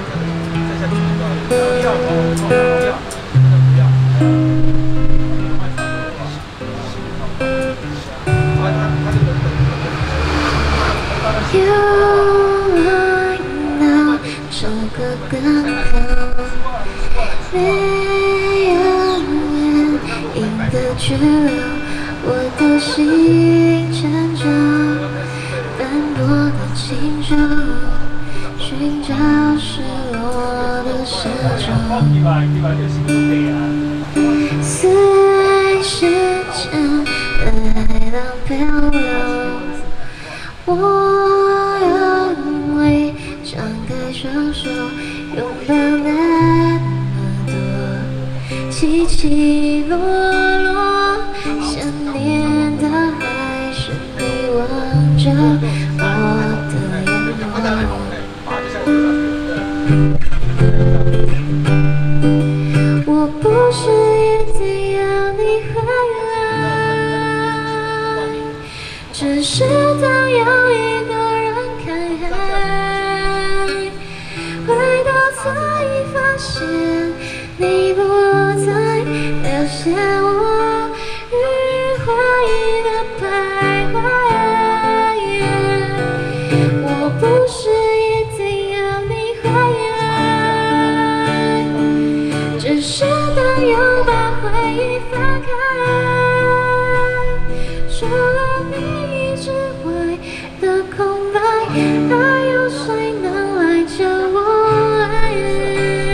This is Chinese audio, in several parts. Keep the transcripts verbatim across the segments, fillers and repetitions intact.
这个港口没有原因的拘留，我的心缠着斑驳的轻舟，寻找失落的时钟。随时间的海浪漂流，我要因为张开双手，拥抱那么多起起落落，想念的还是你望着我的眼眸。我不是一定要你回来，只是当有一个人看海，回头才发现你不在，留下我于回忆的徘徊。我不是一定要你回来，只是当又把回忆翻开，除了你之外的空白，还有谁能来教我爱？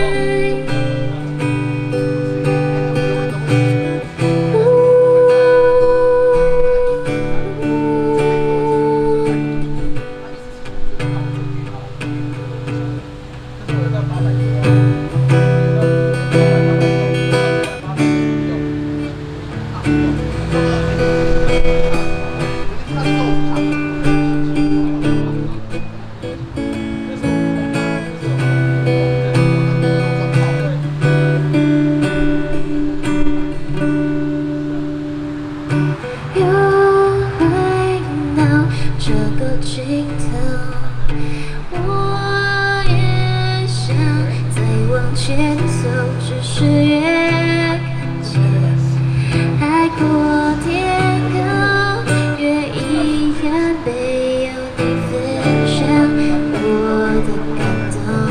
这个尽头，我也想再往前走，只是越看见海阔天空，越遗憾没有你分享我的感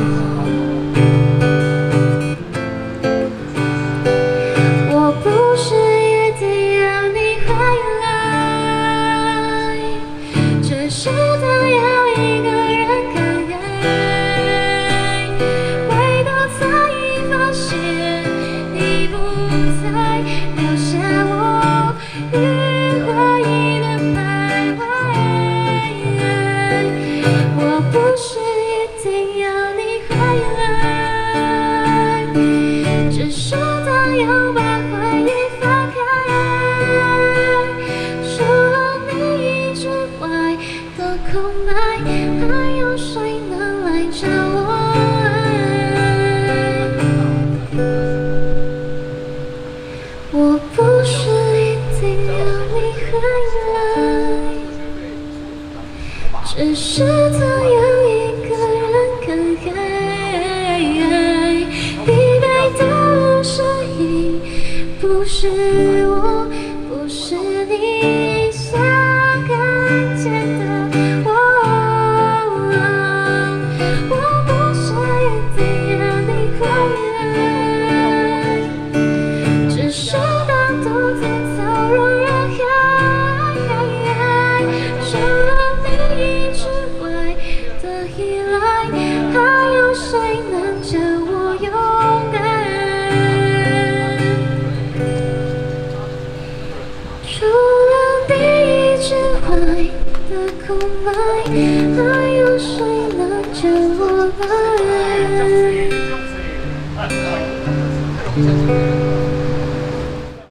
动。我不是一定要你回来，只是当有一个人看海，回头才发现你不在，留下我于回忆的徘徊。我不是一定要你回来，只是当又把回忆翻开，除了你之外的空白，还有谁能来教我爱？我不是一定要你回来，只是当有一个人看海，疲惫的声音不是我，不是你想看见的。除了你之外的空白，还有谁能教我爱？